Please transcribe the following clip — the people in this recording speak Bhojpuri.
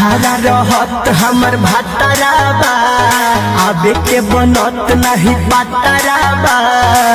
बहारा रहत हमर भातारा बा, आबे के बनत नहीं पातारा बा।